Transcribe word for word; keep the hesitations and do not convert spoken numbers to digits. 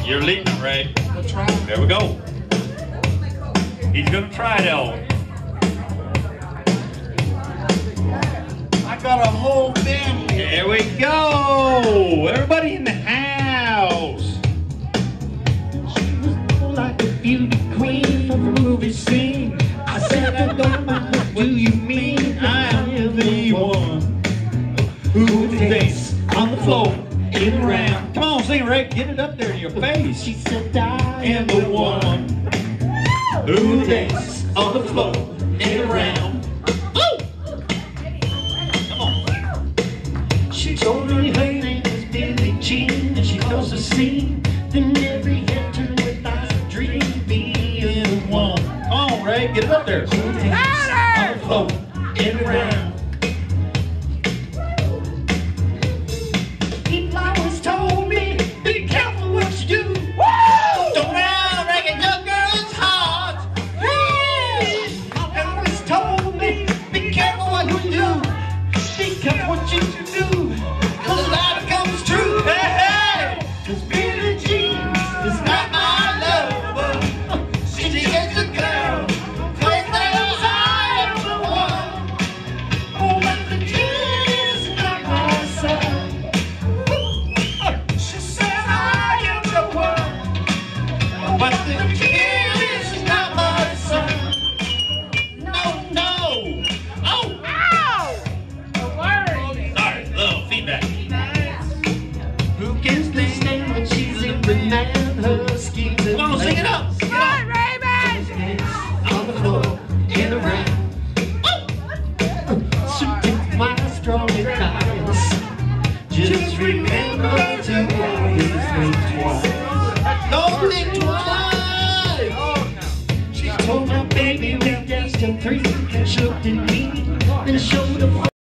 You're leading it, Ray. I'll try. There we go. He's gonna try it out. I got a whole band here. There we go. Everybody in the house. She was like a beauty queen from a movie scene. I said, I don't mind, what do you mean? I am the one who dance on the floor in and around. Come on, sing, Ray. Get it up there in your face. She said, I am the one who dance on the floor in and around. Come on. She told me her name was Billie Jean, and she knows the scene. Then every head turned with eyes of dream, being one. Come on, Ray. Get it up there. Who dance on the floor in and around. People always told me, be careful what you do. Woo! Don't ever break a young girl's heart. Hey! They always told me, be careful what you do. Be careful what you do. Cause a lot comes true. Hey, hey! Cause Billie Jean is not my lover. She is a girl. Cause there's I am the one. Oh, but the kid is not my son. She said I am the one, but the kid is not my son. No, no. Oh, ow! Sorry, little feedback. Who can stand when she's in demand? Her schemes and Come on, sing it up. Sing it up. plans on the floor in a round. So take my strong advice. Just remember to always think twice. Don't think twice. She told my baby we danced till three, and she looked at me and showed a